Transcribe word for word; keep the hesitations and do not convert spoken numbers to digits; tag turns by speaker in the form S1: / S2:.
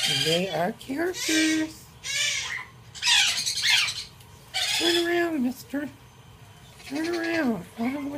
S1: And they are characters. Turn around, mister. Turn around.